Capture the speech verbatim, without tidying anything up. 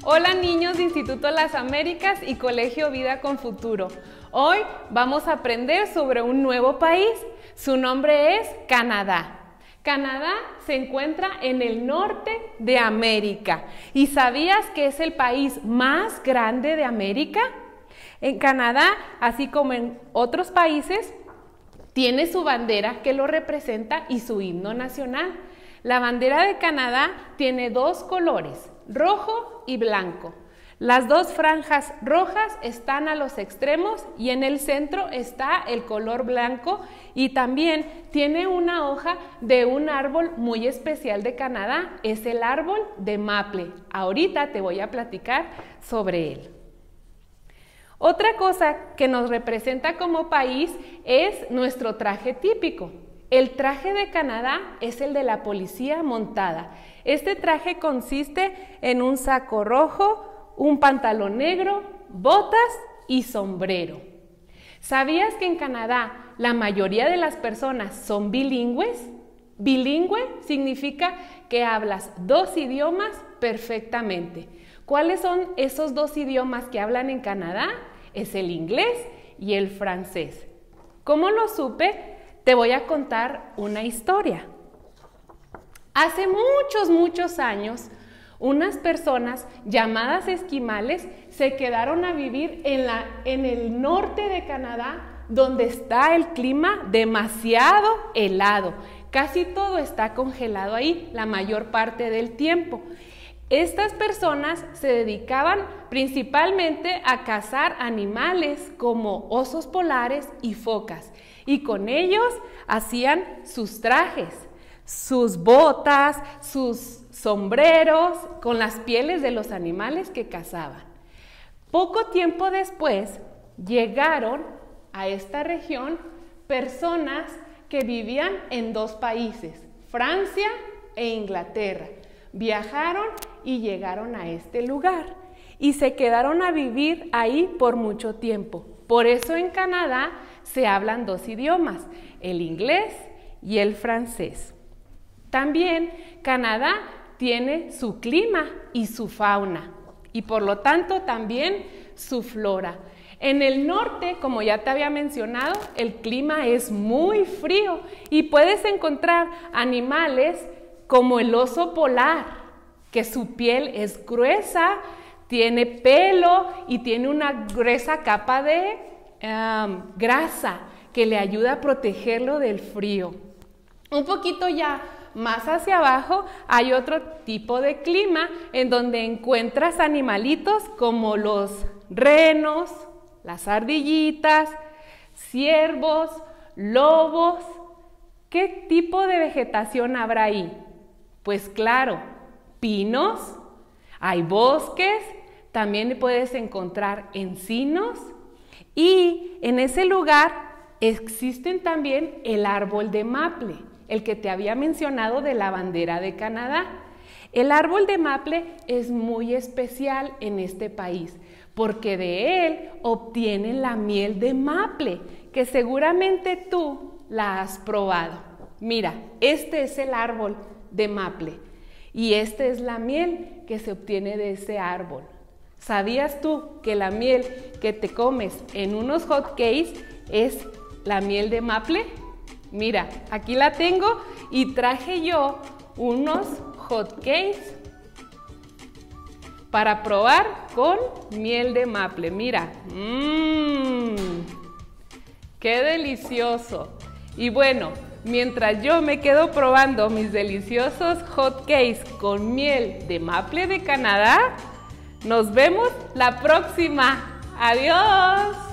Hola niños de Instituto Las Américas y Colegio Vida con Futuro. Hoy vamos a aprender sobre un nuevo país. Su nombre es Canadá. Canadá se encuentra en el norte de América. ¿Y sabías que es el país más grande de América? En Canadá, así como en otros países, tiene su bandera que lo representa y su himno nacional. La bandera de Canadá tiene dos colores, rojo y blanco. Las dos franjas rojas están a los extremos y en el centro está el color blanco, y también tiene una hoja de un árbol muy especial de Canadá, es el árbol de maple. Ahorita te voy a platicar sobre él. Otra cosa que nos representa como país es nuestro traje típico. El traje de Canadá es el de la policía montada. Este traje consiste en un saco rojo, un pantalón negro, botas y sombrero. ¿Sabías que en Canadá la mayoría de las personas son bilingües? Bilingüe significa que hablas dos idiomas perfectamente. ¿Cuáles son esos dos idiomas que hablan en Canadá? Es el inglés y el francés. ¿Cómo lo supe? Te voy a contar una historia. Hace muchos, muchos años, unas personas llamadas esquimales se quedaron a vivir en, la, en el norte de Canadá, donde está el clima demasiado helado. Casi todo está congelado ahí, la mayor parte del tiempo. Estas personas se dedicaban principalmente a cazar animales como osos polares y focas, y con ellos hacían sus trajes, sus botas, sus sombreros con las pieles de los animales que cazaban. Poco tiempo después llegaron a esta región personas que vivían en dos países, Francia e Inglaterra. Viajaron y llegaron a este lugar y se quedaron a vivir ahí por mucho tiempo. Por eso en Canadá se hablan dos idiomas, el inglés y el francés. También Canadá tiene su clima y su fauna, y por lo tanto también su flora. En el norte, como ya te había mencionado, el clima es muy frío y puedes encontrar animales como el oso polar, que su piel es gruesa, tiene pelo y tiene una gruesa capa de um, grasa que le ayuda a protegerlo del frío. Un poquito ya más hacia abajo hay otro tipo de clima en donde encuentras animalitos como los renos, las ardillitas, ciervos, lobos. ¿Qué tipo de vegetación habrá ahí? Pues claro, pinos, hay bosques, también puedes encontrar encinos, y en ese lugar existen también el árbol de maple, el que te había mencionado de la bandera de Canadá. El árbol de maple es muy especial en este país porque de él obtienen la miel de maple, que seguramente tú la has probado. Mira, este es el árbol de maple y esta es la miel que se obtiene de ese árbol. ¿Sabías tú que la miel que te comes en unos hot cakes es la miel de maple? Mira, aquí la tengo y traje yo unos hot cakes para probar con miel de maple. Mira, mmm, qué delicioso. Y bueno, mientras yo me quedo probando mis deliciosos hot cakes con miel de maple de Canadá, nos vemos la próxima. ¡Adiós!